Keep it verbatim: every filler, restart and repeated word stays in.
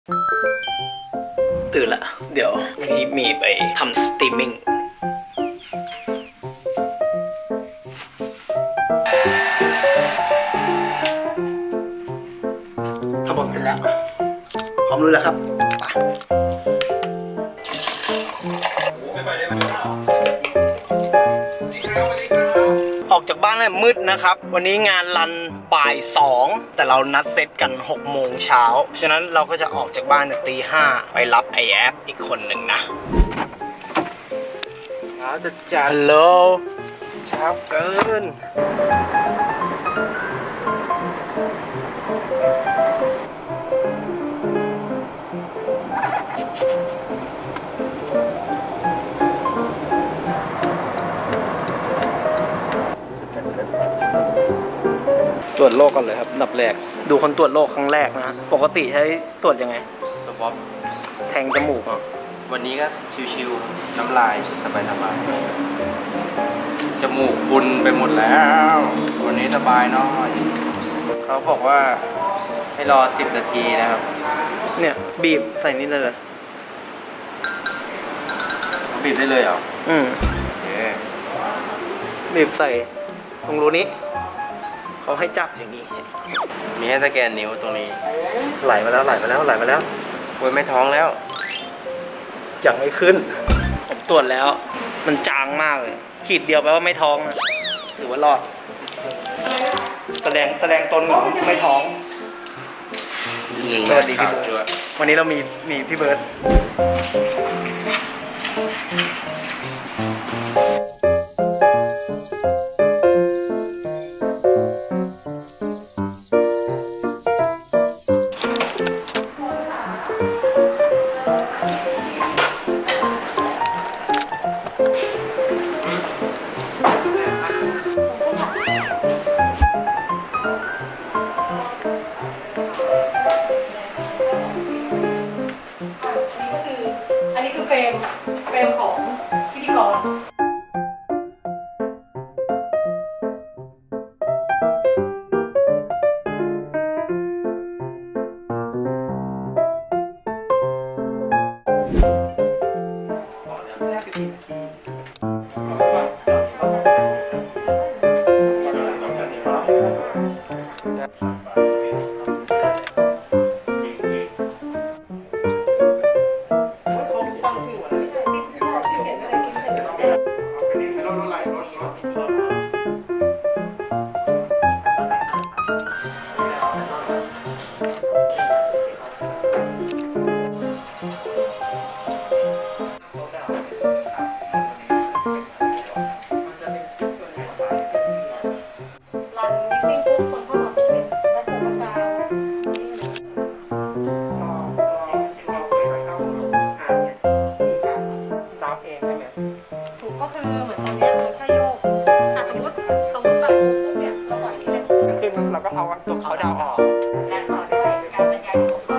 ตื่นละเดี๋ยวนี้มีไปทำสตรีมมิ่งทำบอลเสร็จแล้วพร้อมลุยแล้วครับออกจากบ้านเลยมืดนะครับวันนี้งานรันบ่ายสองแต่เรานัดเซตกันหกโมงเช้าฉะนั้นเราก็จะออกจากบ้านในตีห้าไปรับไอแอปอีกคนหนึ่งนะเช้าจะจัดฮัลโหลเช้าเกินตรวจโรคกันเลยครับอันดับแรกดูคนตรวจโรคครั้งแรกนะปกติใช้ตรวจยังไงสวอปแทงจมูกอ่ะวันนี้ก็ชิวๆน้ำลายสบายๆจมูกพุนไปหมดแล้ววันนี้สบายน้อยเขาบอกว่าให้รอสิบนาทีนะครับเนี่ยบีบใส่นี่เลยเลยบีบได้เลยเหรออืมโอเคบีบใส่ตรงรูนี้เขาให้จับอย่างนี้มีให้สแกนนิ้วตรงนี้ไหลมาแล้วไหลมาแล้วไหลมาแล้วโอ้ยไม่ท้องแล้วยังไม่ขึ้นผมตรวจแล้วมันจางมากเลยขีดเดียวแปลว่าไม่ท้องนะหรือว่ารอดแสดงแสดงตนของไม่ท้องสวัสดีพี่เบิร์ดวันนี้เรามีมีพี่เบิร์ดเฟรมเฟรมของพิธีกรเราก็เอาตัวเขาดาวออกและต่อด้วยการบรรยายของ